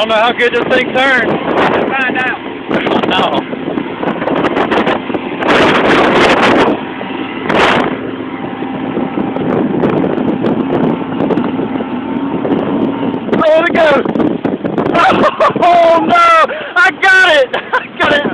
don't know how good this thing turns. Let's find out. No. Oh, it goes! Oh no! I got it! I got it!